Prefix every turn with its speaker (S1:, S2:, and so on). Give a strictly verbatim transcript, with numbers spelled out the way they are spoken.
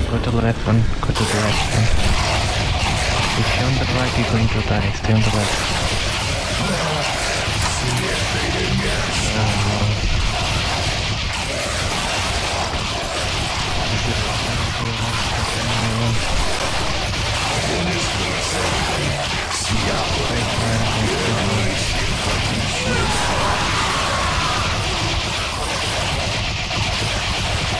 S1: Go to the left one, go to the left one. If you're on the right, you're going to die. Stay on the left.